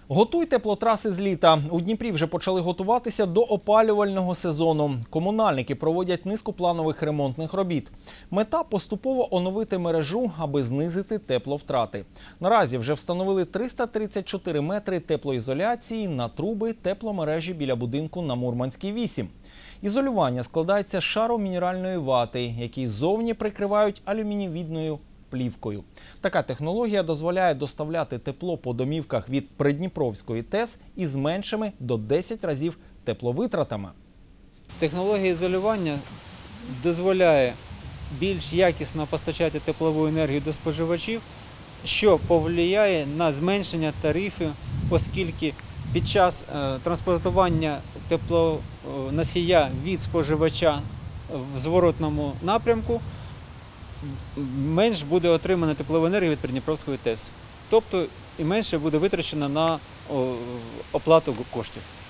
Готуй теплотраси з літа. У Дніпрі вже почали готуватися до опалювального сезону. Комунальники проводять низку планових ремонтних робіт. Мета – поступово оновити мережу, аби знизити тепловтрати. Наразі вже встановили 334 метри теплоізоляції на труби тепломережі біля будинку на Мурманській, 8. Ізолювання складається з шару мінеральної вати, який ззовні прикривають алюмінієвідною плівкою. Така технологія дозволяє доставляти тепло по домівках від Придніпровської ТЕС із меншими до 10 разів тепловитратами. Технологія ізолювання дозволяє більш якісно постачати теплову енергію до споживачів, що повпливає на зменшення тарифів, оскільки під час транспортування теплоносія від споживача в зворотному напрямку менш буде отримано теплову енергію від Придніпровської ТЕС. Тобто і менше буде витрачено на оплату коштів.